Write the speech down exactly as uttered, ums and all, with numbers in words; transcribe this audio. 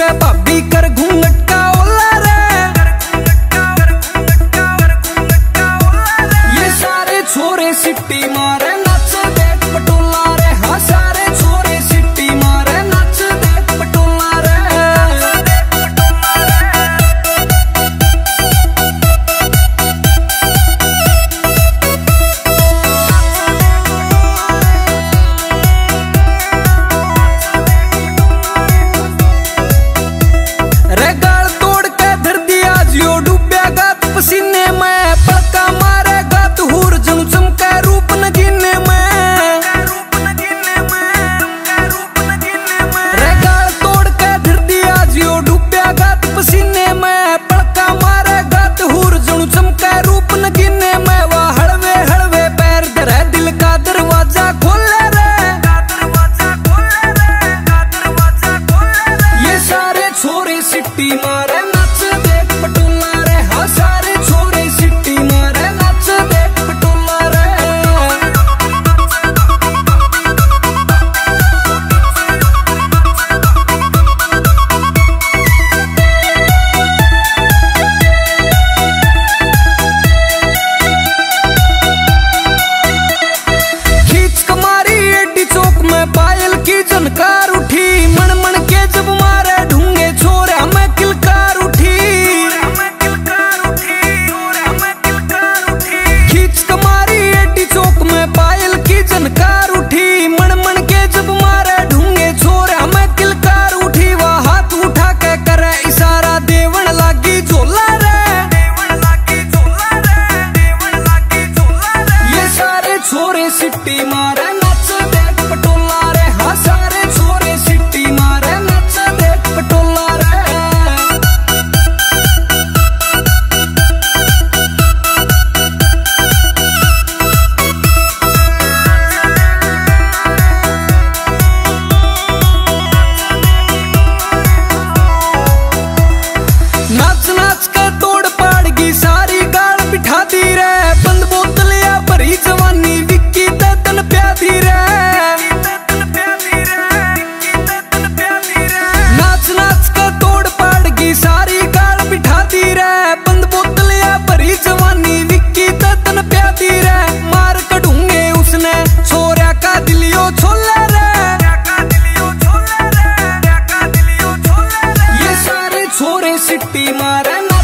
के भाभी कर घूंघट का ओला रे। ये सारे छोरे सिट्टी मारे नाच देख पटोला रे। हाँ सारे छोरे सिट्टी मारे नाच देख पटोला रे। रे गाल तोड़ के धर दिया जियो डूबेगा पसीने में। पलका मारेगा तू हूर जनु चमके रूप नगीने में। रे गाल तोड़ के धर दिया जियो डूबेगा पसीने में। पलका मारेगा तू हूर जनु चमके रूप नगीने में। वह हड़वे हड़वे पैर धरे दिल का दरवाजा खोले रे। ये सारे छोरे सिट्टी मारे नाच देख पटोला रे। हाँ सारे छोरे सिट्टी मारे नाच देख पटोला रे। खींच कमारी एडी चौक में पायल की जनकार उठी। मन मन के जब मारे ढूंगे छोरे हमें किलकार उठी। खींच कमारी एडी चौक में पायल की जनकार उठी। मन मन के जब मारे ढूंगे छोरे हमें किलकार उठी। वह हाथ उठा के करे इशारा देवन लागी झोला रे। ये सारे छोरे सिट्टी मारे नाच देख पटोला रे। हाँ सारे छोरे सिट्टी मारे नाच देख पटोला रे। नाच नाच के तोड़ पाड़गी सारी गाल बिठा दी रे। बंद बोतलिया भरी जवानी विक्की दतन प्यादी रे। नाच नाच के तोड़ पाड़गी सारी गाल बिठा दी रे। बंद बोतलिया भरी जवानी विक्की दतन प्यादी रे। मार कढूंगे उसने छोरा का दिलियो छोले रे। ये सारे छोरे सिट्टी मारे